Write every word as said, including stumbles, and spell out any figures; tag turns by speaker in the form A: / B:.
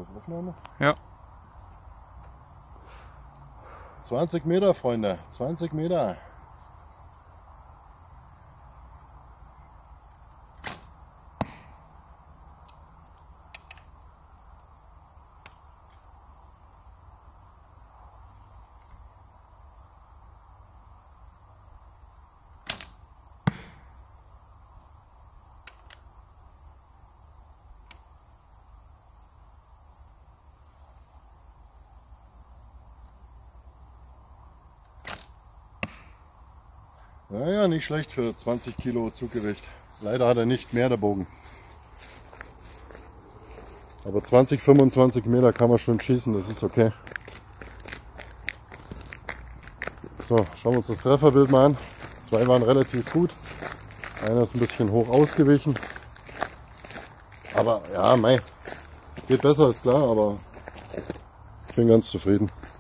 A: Auf Aufnahme?
B: Ja.
A: zwanzig Meter, Freunde. zwanzig Meter. Naja, nicht schlecht für zwanzig Kilo Zuggewicht. Leider hat er nicht mehr, der Bogen. Aber zwanzig, fünfundzwanzig Meter kann man schon schießen, das ist okay. So, schauen wir uns das Trefferbild mal an. Zwei waren relativ gut. Einer ist ein bisschen hoch ausgewichen. Aber ja, mei, geht besser, ist klar, aber ich bin ganz zufrieden.